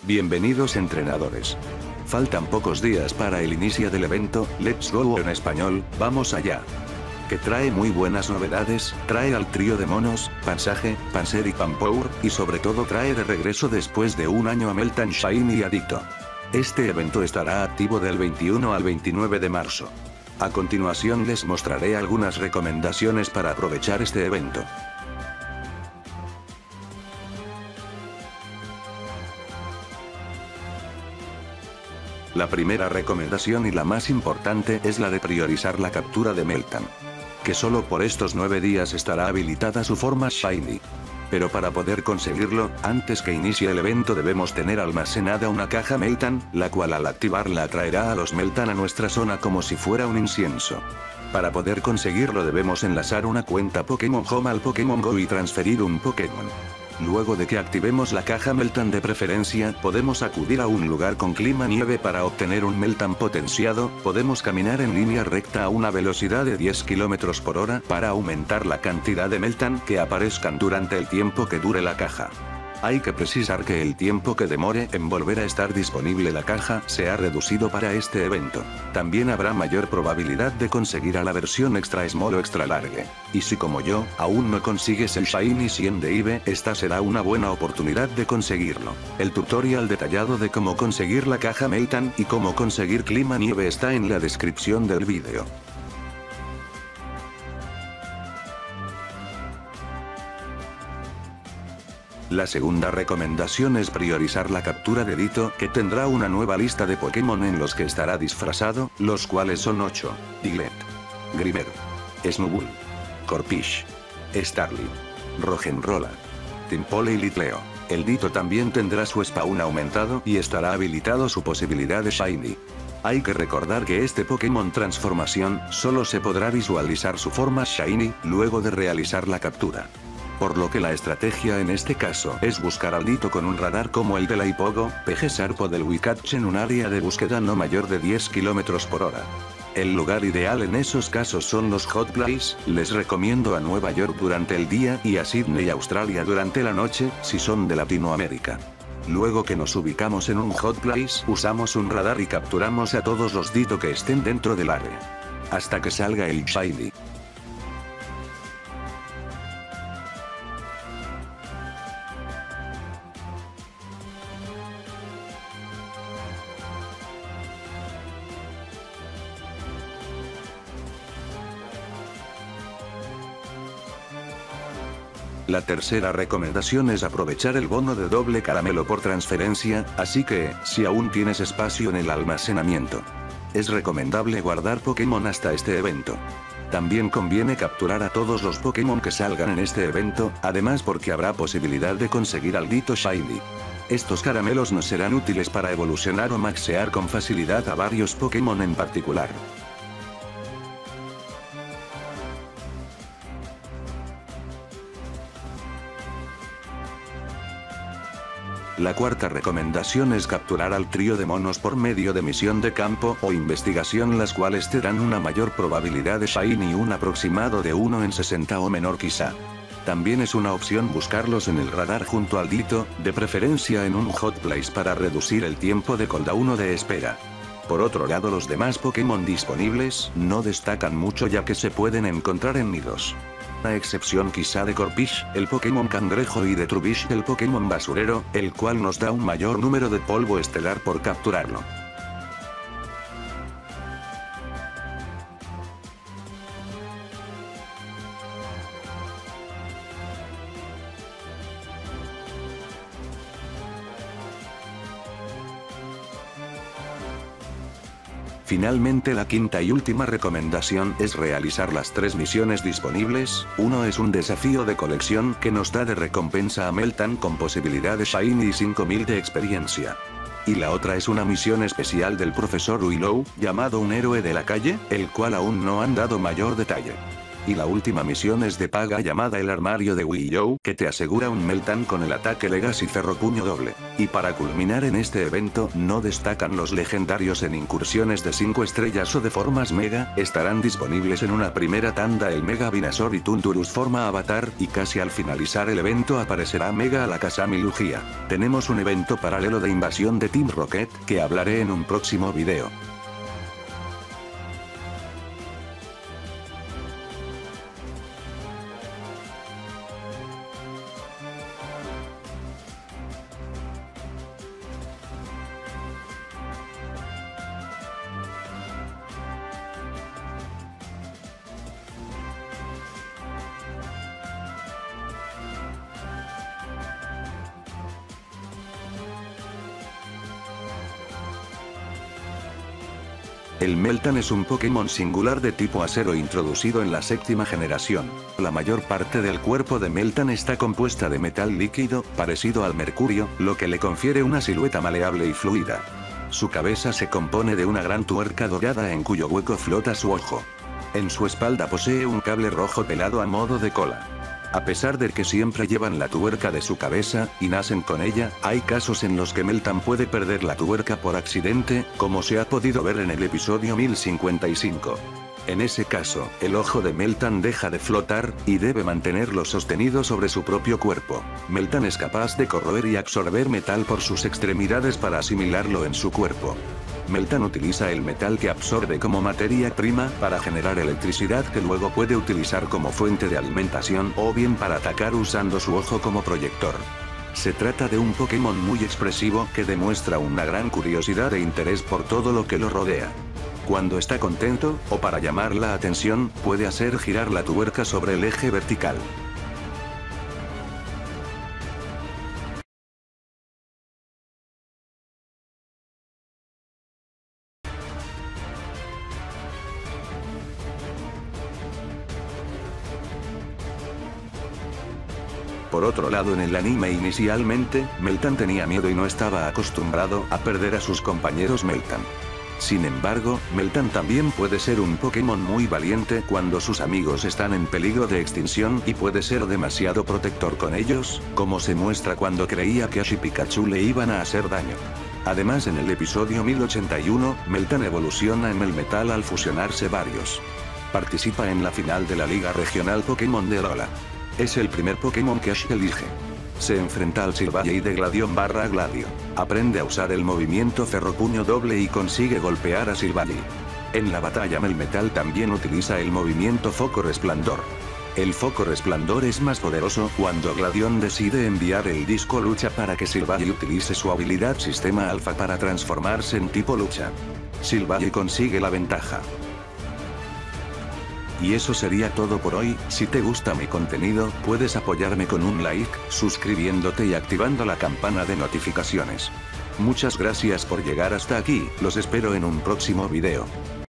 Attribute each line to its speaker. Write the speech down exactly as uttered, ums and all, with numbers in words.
Speaker 1: Bienvenidos entrenadores. Faltan pocos días para el inicio del evento, Let's Go en español, vamos allá. Que trae muy buenas novedades, trae al trío de monos, Pansage, Panzer y Panpour, y sobre todo trae de regreso después de un año a Meltan Shiny y a Ditto. Este evento estará activo del veintiuno al veintinueve de marzo. A continuación les mostraré algunas recomendaciones para aprovechar este evento. La primera recomendación y la más importante es la de priorizar la captura de Meltan. Que solo por estos nueve días estará habilitada su forma Shiny. Pero para poder conseguirlo, antes que inicie el evento debemos tener almacenada una caja Meltan, la cual al activarla atraerá a los Meltan a nuestra zona como si fuera un incienso. Para poder conseguirlo debemos enlazar una cuenta Pokémon Home al Pokémon Go y transferir un Pokémon. Luego de que activemos la caja Meltan de preferencia, podemos acudir a un lugar con clima nieve para obtener un Meltan potenciado, podemos caminar en línea recta a una velocidad de diez kilómetros por hora para aumentar la cantidad de Meltan que aparezcan durante el tiempo que dure la caja. Hay que precisar que el tiempo que demore en volver a estar disponible la caja se ha reducido para este evento. También habrá mayor probabilidad de conseguir a la versión extra small o extra large. Y si como yo, aún no consigues el Shiny cien de I V, esta será una buena oportunidad de conseguirlo. El tutorial detallado de cómo conseguir la caja Meltan y cómo conseguir clima nieve está en la descripción del vídeo. La segunda recomendación es priorizar la captura de Ditto, que tendrá una nueva lista de Pokémon en los que estará disfrazado, los cuales son ocho, Diglett, Grimer, Snubbull, Corphish, Starly, Roggenrola, Tympole y Litleo. El Ditto también tendrá su spawn aumentado y estará habilitado su posibilidad de Shiny. Hay que recordar que este Pokémon transformación, solo se podrá visualizar su forma Shiny, luego de realizar la captura. Por lo que la estrategia en este caso es buscar al Ditto con un radar como el de la Hipogo, P G Sarpo del Wicatch en un área de búsqueda no mayor de diez kilómetros por hora. El lugar ideal en esos casos son los Hot Place, les recomiendo a Nueva York durante el día y a Sydney, Australia durante la noche, si son de Latinoamérica. Luego que nos ubicamos en un Hot Place, usamos un radar y capturamos a todos los Ditto que estén dentro del área. Hasta que salga el Shiny. La tercera recomendación es aprovechar el bono de doble caramelo por transferencia, así que, si aún tienes espacio en el almacenamiento, es recomendable guardar Pokémon hasta este evento. También conviene capturar a todos los Pokémon que salgan en este evento, además porque habrá posibilidad de conseguir al Ditto Shiny. Estos caramelos nos serán útiles para evolucionar o maxear con facilidad a varios Pokémon en particular. La cuarta recomendación es capturar al trío de monos por medio de misión de campo o investigación, las cuales te dan una mayor probabilidad de Shiny y un aproximado de uno en sesenta o menor quizá. También es una opción buscarlos en el radar junto al Ditto, de preferencia en un Hot Place para reducir el tiempo de cooldown o de espera. Por otro lado, los demás Pokémon disponibles no destacan mucho ya que se pueden encontrar en nidos. A excepción quizá de Corphish, el Pokémon cangrejo, y de Trubbish, el Pokémon basurero, el cual nos da un mayor número de polvo estelar por capturarlo. Finalmente, la quinta y última recomendación es realizar las tres misiones disponibles. Uno es un desafío de colección que nos da de recompensa a Meltan con posibilidad de Shiny y cinco mil de experiencia. Y la otra es una misión especial del profesor Willow, llamado Un héroe de la calle, el cual aún no han dado mayor detalle. Y la última misión es de paga llamada el armario de Wii U, que te asegura un Meltan con el ataque Legacy Ferro Puño Doble. Y para culminar en este evento, no destacan los legendarios en incursiones de cinco estrellas o de formas Mega, estarán disponibles en una primera tanda el Mega Venusaur y Tundurus forma avatar, y casi al finalizar el evento aparecerá Mega Alakazam y Lugia. Tenemos un evento paralelo de invasión de Team Rocket, que hablaré en un próximo video. El Meltan es un Pokémon singular de tipo acero introducido en la séptima generación. La mayor parte del cuerpo de Meltan está compuesta de metal líquido, parecido al mercurio, lo que le confiere una silueta maleable y fluida. Su cabeza se compone de una gran tuerca dorada en cuyo hueco flota su ojo. En su espalda posee un cable rojo pelado a modo de cola. A pesar de que siempre llevan la tuerca de su cabeza, y nacen con ella, hay casos en los que Meltan puede perder la tuerca por accidente, como se ha podido ver en el episodio mil cincuenta y cinco. En ese caso, el ojo de Meltan deja de flotar, y debe mantenerlo sostenido sobre su propio cuerpo. Meltan es capaz de corroer y absorber metal por sus extremidades para asimilarlo en su cuerpo. Meltan utiliza el metal que absorbe como materia prima para generar electricidad que luego puede utilizar como fuente de alimentación o bien para atacar usando su ojo como proyector. Se trata de un Pokémon muy expresivo que demuestra una gran curiosidad e interés por todo lo que lo rodea. Cuando está contento, o para llamar la atención, puede hacer girar la tuerca sobre el eje vertical. Por otro lado, en el anime inicialmente, Meltan tenía miedo y no estaba acostumbrado a perder a sus compañeros Meltan. Sin embargo, Meltan también puede ser un Pokémon muy valiente cuando sus amigos están en peligro de extinción y puede ser demasiado protector con ellos, como se muestra cuando creía que Ash y Pikachu le iban a hacer daño. Además, en el episodio mil ochenta y uno, Meltan evoluciona en el metal al fusionarse varios. Participa en la final de la Liga Regional Pokémon de Alola. Es el primer Pokémon que Ash elige. Se enfrenta al Silvally de Gladion barra Gladio. Aprende a usar el movimiento Ferro Puño Doble y consigue golpear a Silvally. En la batalla Melmetal también utiliza el movimiento Foco Resplandor. El Foco Resplandor es más poderoso cuando Gladion decide enviar el Disco Lucha para que Silvally utilice su habilidad Sistema Alpha para transformarse en tipo Lucha. Silvally consigue la ventaja. Y eso sería todo por hoy. Si te gusta mi contenido, puedes apoyarme con un like, suscribiéndote y activando la campana de notificaciones. Muchas gracias por llegar hasta aquí, los espero en un próximo video.